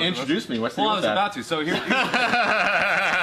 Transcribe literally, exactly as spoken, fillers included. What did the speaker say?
introduce me. What's the Well, I deal was with that? about to. So here.